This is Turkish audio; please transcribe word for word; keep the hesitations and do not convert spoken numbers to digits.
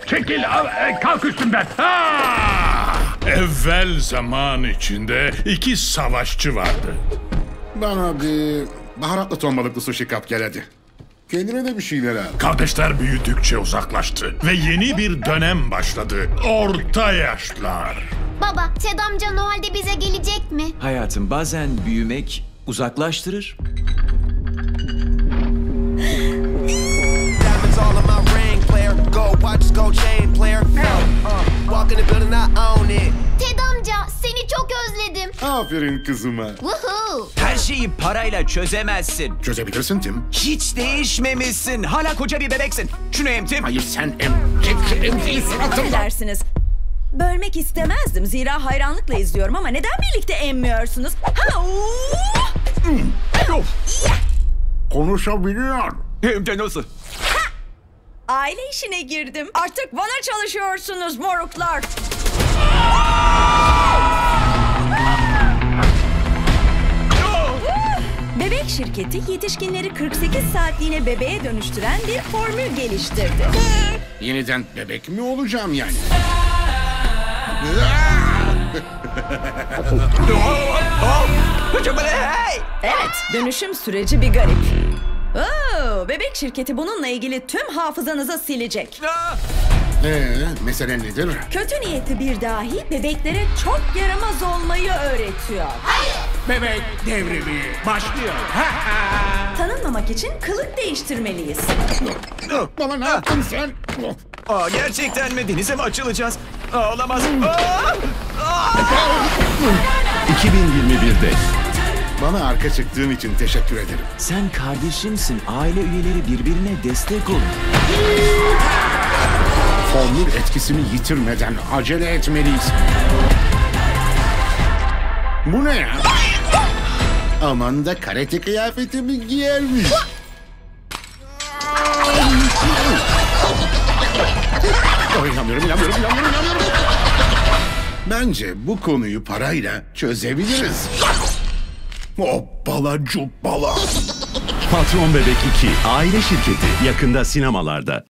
Çekil, al, e, kalk üstümden. Ha! Evvel zaman içinde iki savaşçı vardı. Bana bir baharatlı ton balıklı sushi kap gel hadi. Kendine de bir şeyler al. Kardeşler büyüdükçe uzaklaştı ve yeni bir dönem başladı. Orta yaşlar. Baba, Ted amca Noel'de bize gelecek mi? Hayatım, bazen büyümek uzaklaştırır. Diamonds all in my ring, player. Gold watches, gold chain, player. Walk in the building, I own it. Ted amca, seni çok özledim. Aferin kızıma. Woohoo! Her şeyi parayla çözemezsin. Çözebilirsin Tim. Hiç değişmemişsin. Hala koca bir bebeksin. Şunu em Tim. Hayır sen em... Çek emziği suratımdan. Affedersiniz. Bölmek istemezdim. Zira hayranlıkla izliyorum ama neden birlikte emmiyorsunuz? Ha, Konuşabiliyor. Hem de nasıl? Aile işine girdim. Artık bana çalışıyorsunuz moruklar. Bebek şirketi yetişkinleri kırk sekiz saatliğine bebeğe dönüştüren bir formül geliştirdi. Yeniden bebek mi olacağım yani? Evet, dönüşüm süreci bir garip. Oo, bebek şirketi bununla ilgili tüm hafızanızı silecek. Ee, mesele nedir? Kötü niyetli bir dahi bebeklere çok yaramaz olmayı öğretiyor. Bebek devrimi başlıyor. Tanınmamak için kılık değiştirmeliyiz. Baba ne yaptın sen? Aa, gerçekten mi? Denize mi açılacağız? Aa, olamaz. Aa! iki bin yirmi birde Bana arka çıktığın için teşekkür ederim. Sen kardeşimsin. Aile üyeleri birbirine destek olun. Formül etkisini yitirmeden acele etmeliyiz. Bu ne ya? Aman da karate kıyafetimi giyermiş. Ay, inanmıyorum, inanmıyorum, inanmıyorum, inanmıyorum. Bence bu konuyu parayla çözebiliriz. Hoppala cuppala. Patron Bebek iki Aile Şirketi yakında sinemalarda.